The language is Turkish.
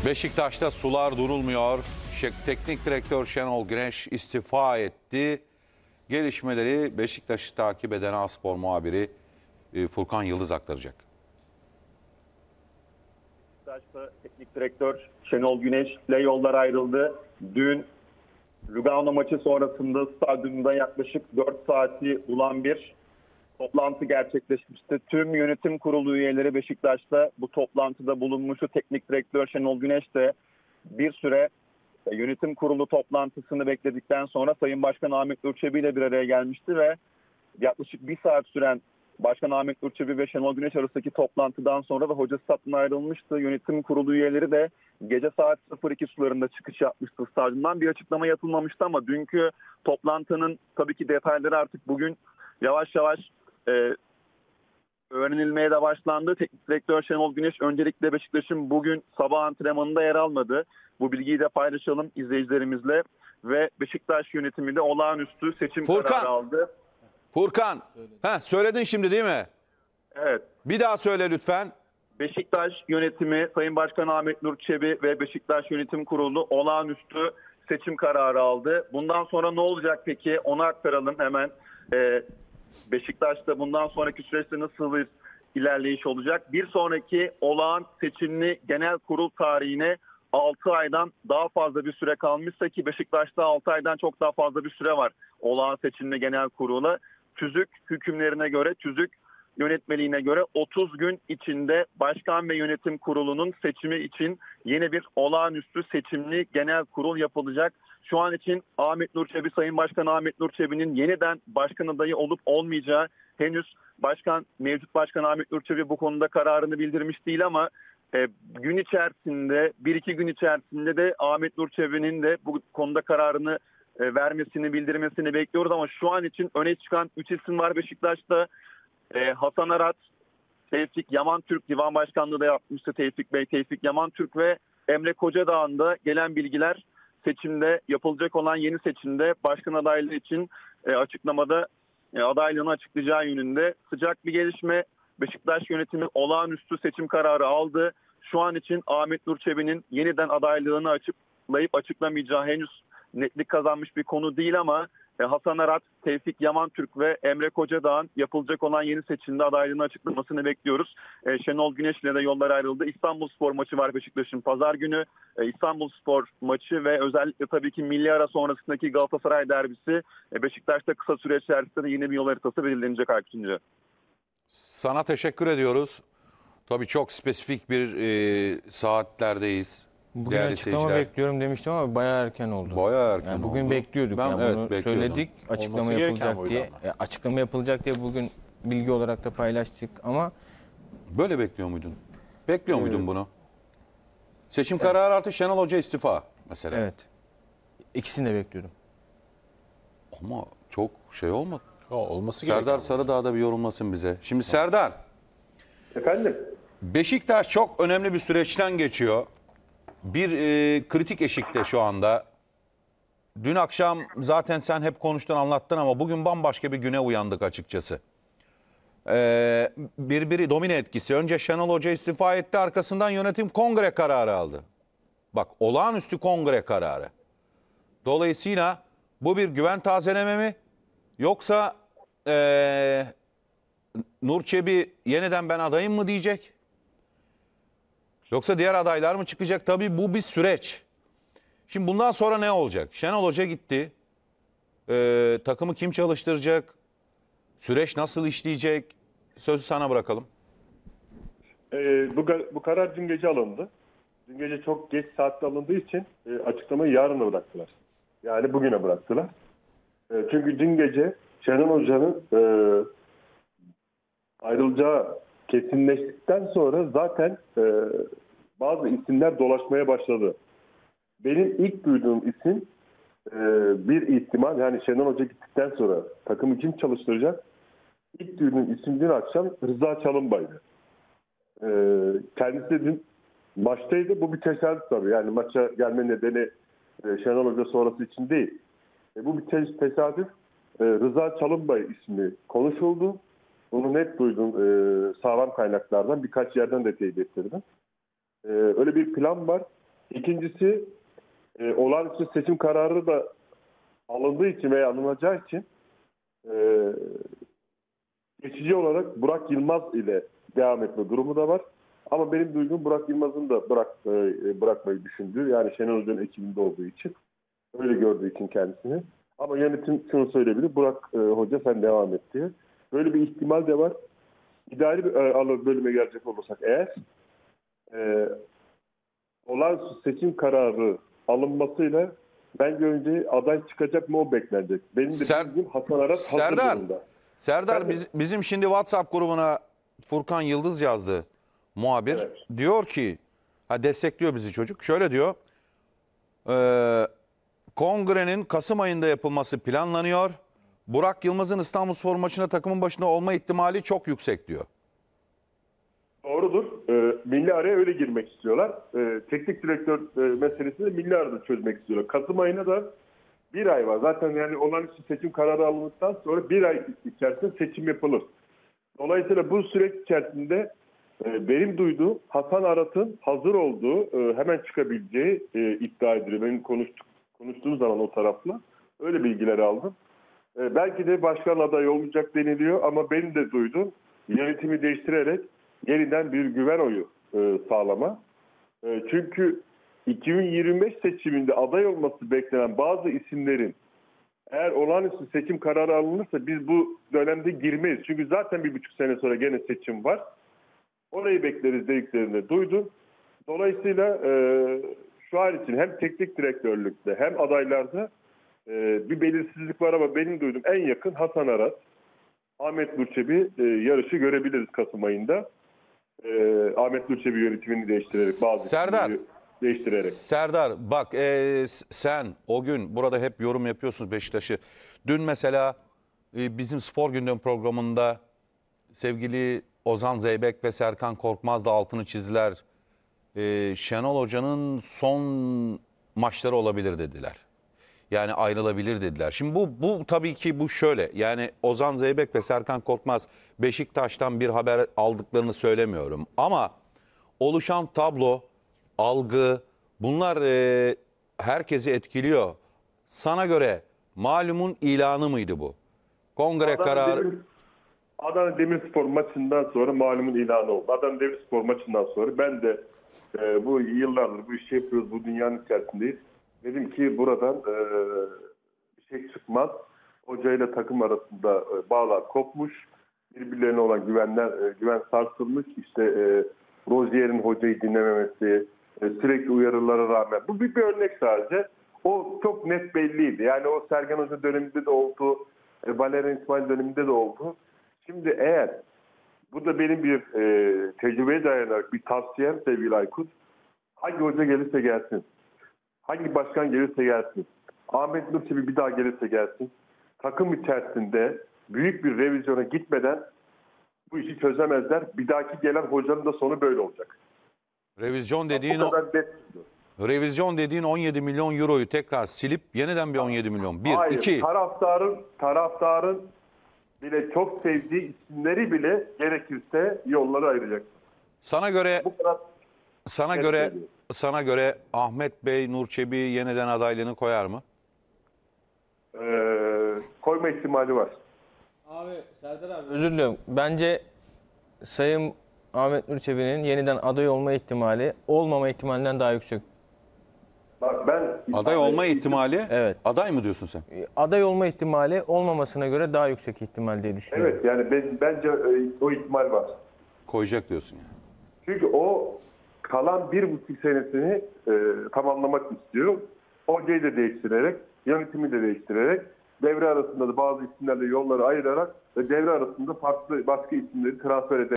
Beşiktaş'ta sular durulmuyor. Teknik direktör Şenol Güneş istifa etti. Gelişmeleri Beşiktaş'ı takip eden A-Spor muhabiri Furkan Yıldız aktaracak. Beşiktaş'ta teknik direktör Şenol Güneş'le yollar ayrıldı. Dün Lugano maçı sonrasında stadyumda yaklaşık 4 saati bulan bir toplantı gerçekleşmişti. Tüm yönetim kurulu üyeleri Beşiktaş'ta bu toplantıda bulunmuştu. Teknik direktör Şenol Güneş de bir süre yönetim kurulu toplantısını bekledikten sonra Sayın Başkan Ahmet Nur Çebi ile bir araya gelmişti ve yaklaşık bir saat süren Başkan Ahmet Nur Çebi ve Şenol Güneş arasındaki toplantıdan sonra da hoca stat'tan ayrılmıştı. Yönetim kurulu üyeleri de gece saat 02 sularında çıkış yapmıştı stadyumdan. Bir açıklama yapılmamıştı ama dünkü toplantının tabii ki detayları artık bugün yavaş yavaş öğrenilmeye de başlandı. Teknik direktör Şenol Güneş öncelikle Beşiktaş'ın bugün sabah antrenmanında yer almadı. Bu bilgiyi de paylaşalım izleyicilerimizle. Ve Beşiktaş yönetimi de olağanüstü seçim kararı aldı. Furkan, söyledin şimdi değil mi? Evet. Bir daha söyle lütfen. Beşiktaş yönetimi, Sayın Başkan Ahmet Nur Çebi ve Beşiktaş Yönetim Kurulu olağanüstü seçim kararı aldı. Bundan sonra ne olacak peki? Onu aktaralım hemen. Beşiktaş'ta bundan sonraki süreçte nasıl bir ilerleyiş olacak? Bir sonraki olağan seçimli genel kurul tarihine 6 aydan daha fazla bir süre kalmışsa ki Beşiktaş'ta 6 aydan çok daha fazla bir süre var olağan seçimli genel kurula. TÜZÜK hükümlerine göre, TÜZÜK yönetmeliğine göre 30 gün içinde başkan ve yönetim kurulunun seçimi için yeni bir olağanüstü seçimli genel kurul yapılacak. Şu an için Ahmet Nur Çebi, Sayın Başkan Ahmet Nur Çebi'nin yeniden başkan adayı olup olmayacağı henüz mevcut başkan Ahmet Nur Çebi bu konuda kararını bildirmiş değil ama gün içerisinde, 1-2 gün içerisinde de Ahmet Nur Çebi'nin de bu konuda kararını vermesini, bildirmesini bekliyoruz ama şu an için öne çıkan 3 isim var Beşiktaş'ta. Hasan Arat, Tevfik Yamantürk divan başkanlığı da yapmıştı Tevfik Bey, Tevfik Yamantürk ve Emre Kocadağ'ın da gelen bilgiler seçimde yapılacak olan yeni seçimde başkan adaylığı için açıklamada adaylığını açıklayacağı yönünde sıcak bir gelişme. Beşiktaş yönetimi olağanüstü seçim kararı aldı. Şu an için Ahmet Nur Çebi'nin yeniden adaylığını açıklayıp açıklamayacağı henüz netlik kazanmış bir konu değil ama Hasan Arat, Tevfik Yamantürk ve Emre Kocadağ'ın yapılacak olan yeni seçimde adaylığını açıklamasını bekliyoruz. Şenol Güneş ile de yollar ayrıldı. İstanbulspor maçı var Beşiktaş'ın pazar günü. İstanbulspor maçı ve özellikle tabii ki milli ara sonrasındaki Galatasaray derbisi Beşiktaş'ta kısa süre içerisinde de yeni bir yol haritası belirlenecek Aykut İnce. Sana teşekkür ediyoruz. Tabii çok spesifik bir saatlerdeyiz. Bugün açıklama bekliyorum demiştim ama bayağı erken oldu. Bayağı erken yani bugün oldu. bekliyorduk. Ben yani bunu bekliyordum. Söyledik açıklama yapılacak diye. Açıklama yapılacak diye bugün bilgi olarak da paylaştık ama böyle bekliyor muydun? Bekliyor muydun bunu? Seçim kararı artı Şenol Hoca istifa mesela. Evet. İkisini de bekliyordum. Ama çok şey olmadı. Olması Serdar Sarıdağ da bir yorumlasın bize. Şimdi Serdar. Efendim? Beşiktaş çok önemli bir süreçten geçiyor. Bir kritik eşikte şu anda. Dün akşam zaten sen hep konuştun anlattın ama bugün bambaşka bir güne uyandık açıkçası. Birbiri domine etkisi. Önce Şenol Hoca istifa etti, arkasından yönetim kongre kararı aldı. Bak, olağanüstü kongre kararı. Dolayısıyla bu bir güven tazeleme mi? Yoksa Nur Çebi yeniden ben adayım mı diyecek? Yoksa diğer adaylar mı çıkacak? Tabii bu bir süreç. Şimdi bundan sonra ne olacak? Şenol Hoca gitti. Takımı kim çalıştıracak? Süreç nasıl işleyecek? Sözü sana bırakalım. Bu karar dün gece alındı. Dün gece çok geç saatte alındığı için açıklamayı yarına bıraktılar. Yani bugüne bıraktılar. Çünkü dün gece Şenol Hoca'nın ayrılacağı kesinleştikten sonra zaten bazı isimler dolaşmaya başladı. Benim ilk duyduğum isim bir ihtimal, yani Şenol Hoca gittikten sonra takımı kim çalıştıracak? İlk duyduğum isim dün akşam Rıza Çalınbay'dı. Kendisi de dün maçtaydı. Bu bir tesadüf tabii. Yani maça gelme nedeni Şenol Hoca sonrası için değil. Bu bir tesadüf. Rıza Çalınbay ismi konuşuldu. Bunu net duydum sağlam kaynaklardan. Birkaç yerden de teyit ettirdim. Öyle bir plan var. İkincisi olağanüstü seçim kararı da alındığı için veya alınacağı için geçici olarak Burak Yılmaz ile devam etme durumu da var. Ama benim duyduğum Burak Yılmaz'ın da bırakmayı düşündüğü, yani Şenol Hoca'nın ekibinde olduğu için, öyle gördüğü için kendisini. Ama yönetim şunu söyleyebilir: Burak Hoca sen devam et diye. Böyle bir ihtimal de var. İdari bir bölüme gelecek olursak eğer olağanüstü seçim kararı alınmasıyla bence önce aday çıkacak mı o beklenecek. Benim de bildiğim Hasan Arat hazır durumda. Serdar bizim şimdi WhatsApp grubuna Furkan Yıldız yazdı, muhabir. Evet. Diyor ki, destekliyor bizi çocuk. Şöyle diyor, kongrenin Kasım ayında yapılması planlanıyor. Burak Yılmaz'ın İstanbulspor maçına takımın başında olma ihtimali çok yüksek diyor. Doğrudur. Milli araya öyle girmek istiyorlar. Teknik direktör meselesini de milli arada çözmek istiyorlar. Kasım ayına da bir ay var. Zaten yani olağanüstü seçim kararı alındıktan sonra bir ay içerisinde seçim yapılır. Dolayısıyla bu süreç içerisinde benim duyduğum Hasan Arat'ın hazır olduğu, hemen çıkabileceği iddia ediliyor. Benim konuştuğum zaman o tarafla öyle bilgileri aldım. Belki de başkan adayı olmayacak deniliyor ama benim de duyduğum yönetimi değiştirerek yeniden bir güven oyu sağlama. Çünkü 2025 seçiminde aday olması beklenen bazı isimlerin eğer olağanüstü seçim kararı alınırsa biz bu dönemde girmeyiz. Çünkü zaten 1,5 sene sonra gene seçim var. Orayı bekleriz dediklerini duydum. Dolayısıyla şu an için hem teknik direktörlükte hem adaylarda bir belirsizlik var ama benim duyduğum en yakın Hasan Arat, Ahmet Nur Çebi yarışı görebiliriz Kasım ayında. Ahmet Nur Çebi yönetimini değiştirerek, bazı isimleri değiştirerek. Serdar bak, sen o gün burada hep yorum yapıyorsunuz Beşiktaş'ı. Dün mesela bizim Spor Gündem programında sevgili Ozan Zeybek ve Serkan Korkmaz da altını çizdiler. Şenol Hoca'nın son maçları olabilir dediler. Yani ayrılabilir dediler. Şimdi bu tabii ki bu şöyle. Yani Ozan Zeybek ve Serkan Korkmaz Beşiktaş'tan bir haber aldıklarını söylemiyorum. Ama oluşan tablo, algı, bunlar herkesi etkiliyor. Sana göre malumun ilanı mıydı bu? Kongre kararı... Adana Demirspor maçından sonra malumun ilanı oldu. Adana Demirspor maçından sonra ben de bu yıllardır bu işi yapıyoruz, bu dünyanın içerisindeyiz. Dedim ki buradan bir şey çıkmaz. Hoca ile takım arasında bağlar kopmuş. Birbirlerine olan güven sarsılmış. İşte Rozier'in hocayı dinlememesi, sürekli uyarılara rağmen. Bu bir örnek sadece. O çok net belliydi. Yani o Sergen Hoca döneminde de oldu. Valerian İsmail döneminde de oldu. Şimdi eğer bu da benim bir tecrübeye dayanarak bir tavsiyem sevgili Aykut. Hangi hoca gelirse gelsin, hangi başkan gelirse gelsin, Ahmet Nur Çebi bir daha gelirse gelsin, takım içerisinde büyük bir revizyona gitmeden bu işi çözemezler. Bir dahaki gelen hocanın da sonu böyle olacak. Revizyon dediğin 17 milyon euroyu tekrar silip yeniden bir 17 milyon. Hayır, 2. Taraftarın bile çok sevdiği isimleri bile gerekirse yolları ayıracak. Sana göre Bu kadar sana göre Ahmet Bey Nur Çebi yeniden adaylığını koyar mı? Koyma ihtimali var. Abi Serdar abi özür diliyorum. Bence Sayın Ahmet Nur Çebi'nin yeniden aday olma ihtimali olmama ihtimalinden daha yüksek. Bak ben Aday olma ihtimali? Evet. Aday mı diyorsun sen? Aday olma ihtimali olmamasına göre daha yüksek ihtimal diye düşünüyorum. Evet, yani bence o ihtimal var. Koyacak diyorsun yani. Çünkü o kalan 1,5 senesini tamamlamak istiyor. Hocayı da değiştirerek, yönetimi de değiştirerek, devre arasında da bazı isimlerle yolları ayırarak ve devre arasında farklı başka isimleri transfer ederek